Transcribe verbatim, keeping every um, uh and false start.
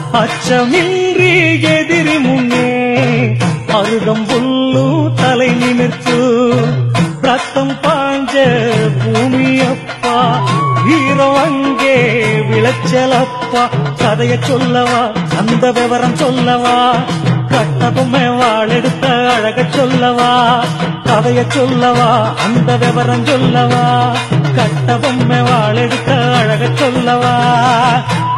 அச்சமின்றி எதிரி முன்னே அருகம் புல்லு தலை நிமிர்த்து ரத்தம் பாஞ்ச பூமி அப்பா வீரம் அங்கே விளைச்சலப்பா கதைய சொல்லவா அந்த விவரம் சொல்லவா கட்ட பொம்மை வாழெடுத்த அழக சொல்லவா கதைய சொல்லவா அந்த விவரம் சொல்லவா கட்ட பொம்மை வாழெடுத்த அழக சொல்லவா